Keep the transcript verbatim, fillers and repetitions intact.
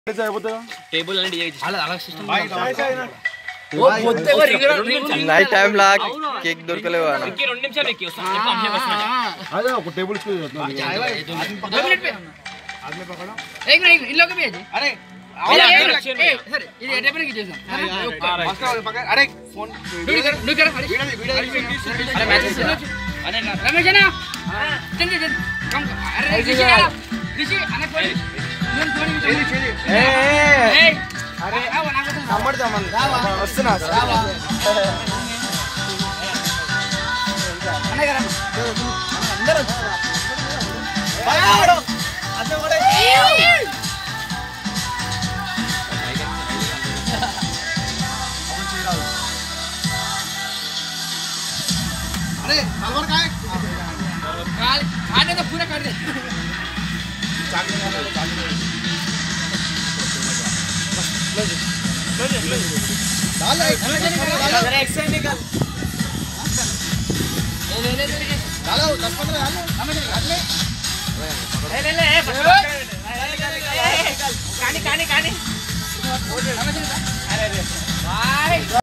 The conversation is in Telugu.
टेबल आणि अलग अलग सिस्टम నైట్ టైం లా కేక్ దొరకలేవు అన్న ఇంకే రెండు నిమిషాలు ఎక్కి వస్తాను చెప్పు అమ్మే వస్తాను అదే ఒక టేబుల్ స్పూన్ दो मिनट पे आदमी पकड़ो एक मिनट इन लोगों को भी है जी अरे आओ सर ये टेबल की जैसा पकड़ अरे फोन वीडियो कर वीडियो कर वीडियो अरे मैसेज अरे रमेश है ना चल चल कम अरे ऋषि ऋषि अने कोई నేను थोड़ी ए ए अरे आओ ना నమ్మడు తమ్మని వస్తున్నా అనే కదా అందరూ బాయ్ అదే కూడా अरे सलवार का है काल खाने तो पूरा कर दे डाल जरा एक्सरसाइज निकाल ले ले ले डालो दस पंद्रह डालो ले ले ले कानी कानी कानी अरे अरे भाई